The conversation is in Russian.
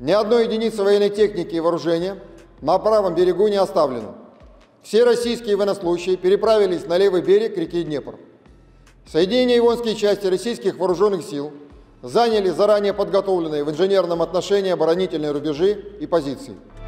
Ни одной единицы военной техники и вооружения на правом берегу не оставлено. Все российские военнослужащие переправились на левый берег реки Днепр. Соединения и воинские части российских вооруженных сил заняли заранее подготовленные в инженерном отношении оборонительные рубежи и позиции.